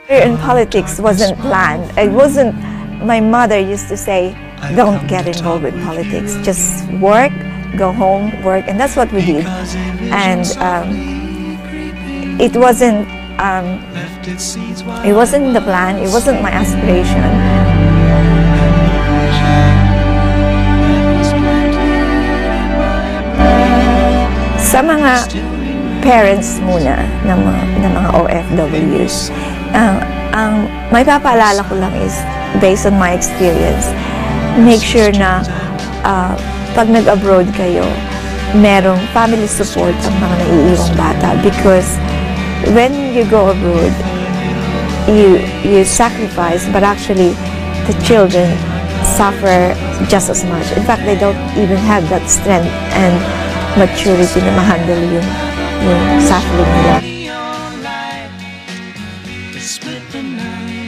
In politics wasn't planned. It wasn't. My mother used to say, "Don't get involved with politics. Just work, go home, work," and that's what we did. And it wasn't. It wasn't the plan. It wasn't my aspiration. Sa mga parents muna ng mga OFWs, ang may papaalala ko lang is, based on my experience, make sure na pag nag-abroad kayo, merong family support ang mga naiiwang bata, because when you go abroad, you sacrifice, but actually the children suffer just as much. In fact, they don't even have that strength and maturity na ma-handle yung suffering nila.